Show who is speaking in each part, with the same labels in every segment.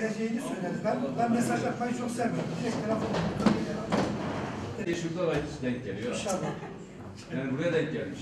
Speaker 1: edeceğini söyledi. Ben mesaj atmayı çok sevmiyorum. Direkt telefonla.
Speaker 2: Şurada denk geliyor.
Speaker 1: İnşallah.
Speaker 2: Yani buraya denk gelmiş.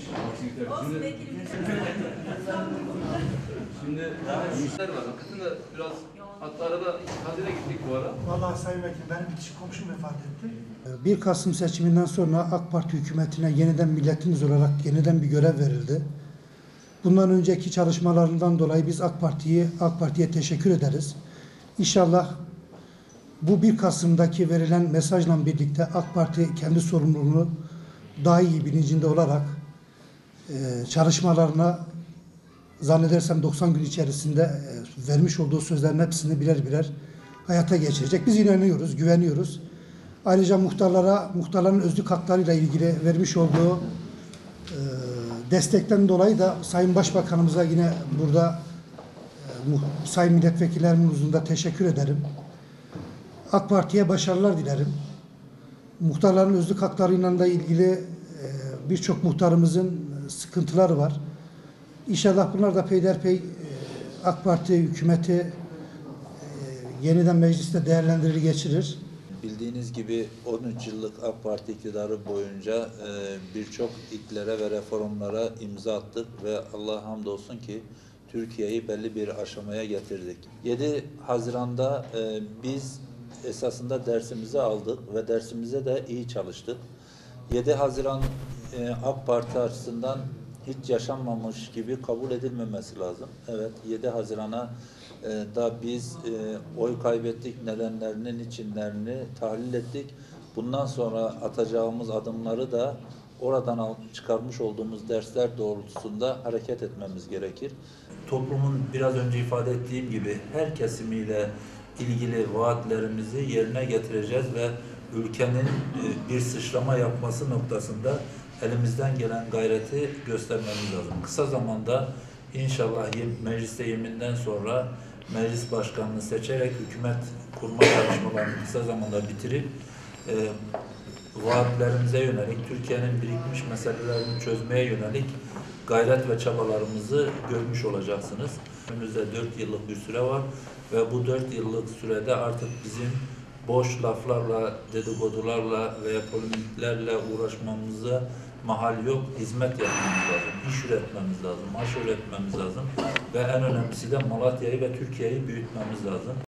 Speaker 2: Şimdi müşter var. Hakikaten de biraz hatta arada Kadir'e gittik bu ara.
Speaker 1: Vallahi Sayın Vekilim, benim bir kişi komşum vefat etti. 1 Kasım seçiminden sonra AK Parti hükümetine yeniden milletimiz olarak yeniden bir görev verildi. Bundan önceki çalışmalarından dolayı biz AK Parti'ye teşekkür ederiz. İnşallah bu 1 Kasım'daki verilen mesajla birlikte AK Parti kendi sorumluluğunu daha iyi bilincinde olarak çalışmalarına zannedersem 90 gün içerisinde vermiş olduğu sözlerin hepsini birer birer hayata geçirecek. Biz inanıyoruz, güveniyoruz. Ayrıca muhtarların özlük haklarıyla ilgili vermiş olduğu destekten dolayı da Sayın Başbakanımıza yine burada Sayın Milletvekillerimin huzurunda teşekkür ederim. AK Parti'ye başarılar dilerim. Muhtarların özlük haklarıyla da ilgili birçok muhtarımızın sıkıntıları var. İnşallah bunlar da peyderpey AK Parti hükümeti yeniden mecliste değerlendirir geçirir.
Speaker 3: Bildiğiniz gibi 13 yıllık AK Parti iktidarı boyunca birçok ilklere ve reformlara imza attık ve Allah'a hamdolsun ki Türkiye'yi belli bir aşamaya getirdik. 7 Haziran'da biz esasında dersimizi aldık ve dersimize de iyi çalıştık. 7 Haziran AK Parti açısından hiç yaşanmamış gibi kabul edilmemesi lazım. Evet, 7 Haziran'a da biz oy kaybettik, nedenlerinin içinlerini tahlil ettik. Bundan sonra atacağımız adımları da oradan çıkarmış olduğumuz dersler doğrultusunda hareket etmemiz gerekir. Toplumun biraz önce ifade ettiğim gibi her kesimiyle ilgili vaatlerimizi yerine getireceğiz ve ülkenin bir sıçrama yapması noktasında elimizden gelen gayreti göstermemiz lazım. Kısa zamanda inşallah mecliste yeminden sonra meclis başkanını seçerek hükümet kurma çalışmalarını kısa zamanda bitirip vaatlerimize yönelik, Türkiye'nin birikmiş meselelerini çözmeye yönelik gayret ve çabalarımızı görmüş olacaksınız. Önümüzde 4 yıllık bir süre var ve bu 4 yıllık sürede artık bizim boş laflarla, dedikodularla veya polemiklerle uğraşmamıza mahal yok. Hizmet yapmamız lazım, iş üretmemiz lazım, maaş üretmemiz lazım ve en önemlisi de Malatya'yı ve Türkiye'yi büyütmemiz lazım.